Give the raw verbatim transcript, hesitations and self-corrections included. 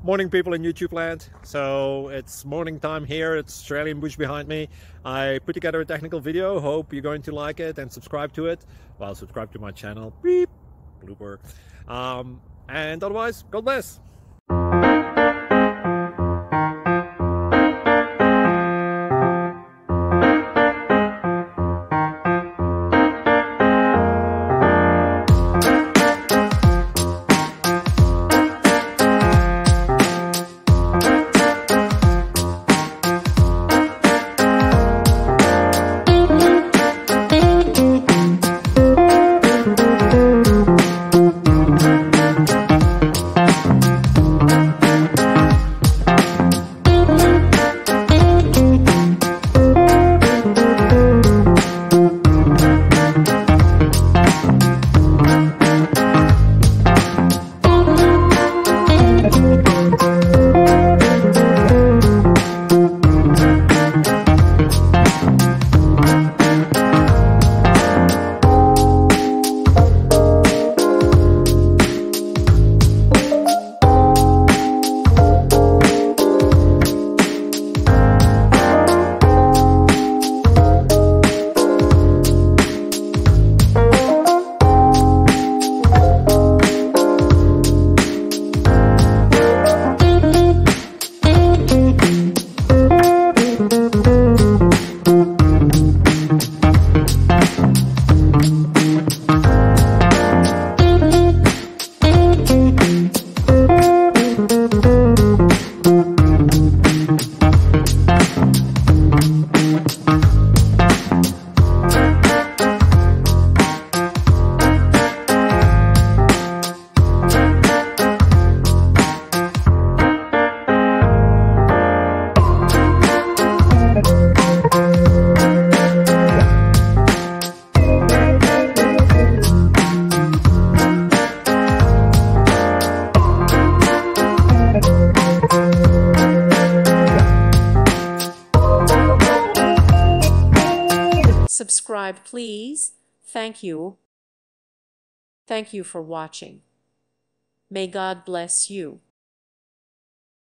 Morning, people in YouTube land. So it's morning time here. It's Australian bush behind me. I put together a technical video. Hope you're going to like it and subscribe to it. Well, subscribe to my channel. Beep, blooper. Um, and otherwise, God bless. Subscribe, please. Thank you. Thank you for watching. May God bless you.